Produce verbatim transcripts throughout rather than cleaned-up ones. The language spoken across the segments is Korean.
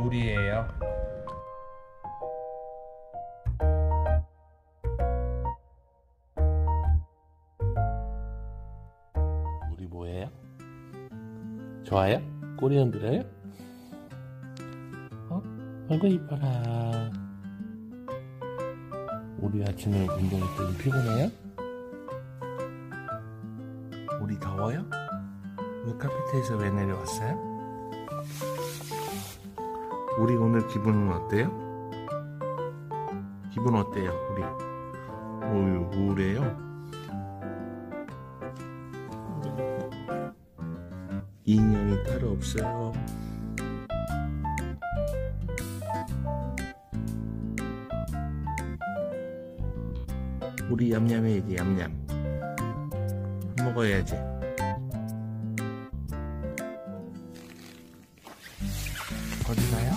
물이에요. 물이 뭐예요? 좋아요? 꼬리 흔들어요? 어? 아이고 이뻐라. 우리 아침에 운동했더니 피곤해요? 우리 더워요? 왜 카페트에서 왜 내려왔어요? 우리 오늘 기분은 어때요? 기분 어때요? 우리 어유 우울해요? 인형이 따로 없어요. 우리 얌얌해야지. 얌얌 밥 먹어야지. 어디 가요?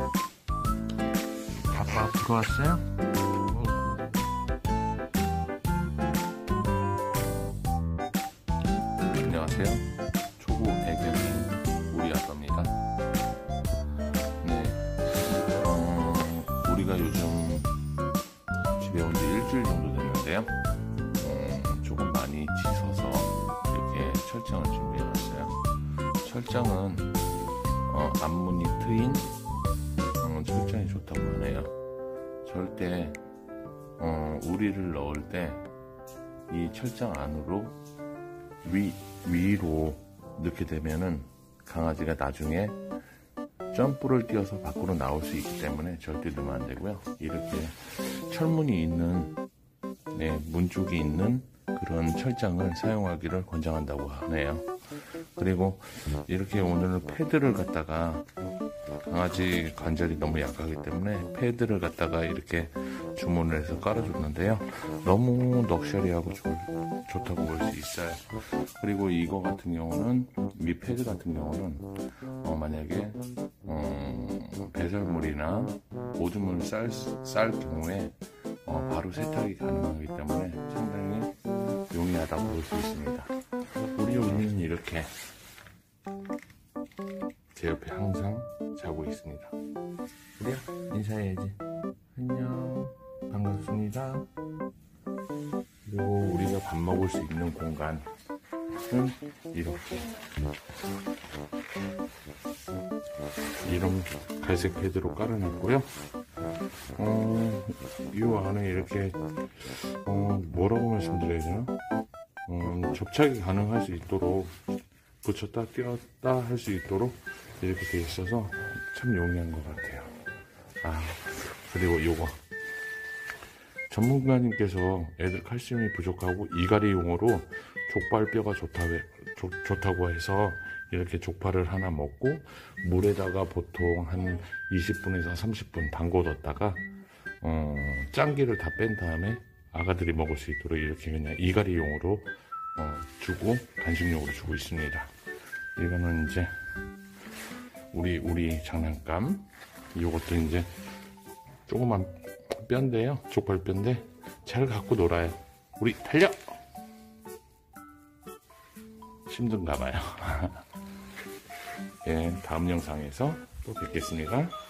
아빠 들어왔어요? 안녕하세요. 초보 애견인 우리 아빠입니다. 네, 어, 우리가 요즘 집에 온 지 일주일 정도 됐는데요. 음, 조금 많이 짖어서 이렇게 철장을 준비해놨어요. 철장은 어, 앞문이 트인 어, 철장이 좋다고 하네요. 절대 어, 우리를 넣을 때 이 철장 안으로 위, 위로 넣게 되면은 강아지가 나중에 점프를 뛰어서 밖으로 나올 수 있기 때문에 절대 넣으면 안 되고요. 이렇게 철문이 있는 네, 문 쪽에 있는 그런 철장을 사용하기를 권장한다고 하네요. 그리고 이렇게 오늘은 패드를 갖다가 강아지 관절이 너무 약하기 때문에 패드를 갖다가 이렇게 주문을 해서 깔아줬는데요. 너무 럭셔리하고 좋, 좋다고 볼 수 있어요. 그리고 이거 같은 경우는 이 패드 같은 경우는 어, 만약에 어, 배설물이나 오줌을 쌀, 쌀 경우에 어, 바로 세탁이 가능하기 때문에 상당히 용이하다고 볼 수 있습니다. 우리 용이는 이렇게 제 옆에 항상 자고 있습니다. 우리야 인사해야지. 안녕, 반갑습니다. 그리고 우리가 밥 먹을 수 있는 공간은 이렇게 이런 갈색 패드로 깔아놨고요. 어, 이 안에 이렇게 어, 뭐라고 말씀드려야 되나? 음, 접착이 가능할 수 있도록 붙였다 띄었다 할 수 있도록 이렇게 되어 있어서 참 용이한 것 같아요. 아, 그리고 요거 전문가님께서 애들 칼슘이 부족하고 이갈이용으로 족발뼈가 좋다, 좋, 좋다고 해서 이렇게 족발을 하나 먹고 물에다가 보통 한 이십 분에서 삼십 분 담궈뒀다가 어, 짱기를 다 뺀 다음에 아가들이 먹을 수 있도록 이렇게 그냥 이갈이용으로 어, 주고 간식용으로 주고 있습니다. 이거는 이제 우리 우리 장난감. 이것도 이제 조그만 뼈인데요. 족발뼈인데 잘 갖고 놀아요. 우리 달려! 힘든가 봐요. 예, 다음 영상에서 또 뵙겠습니다.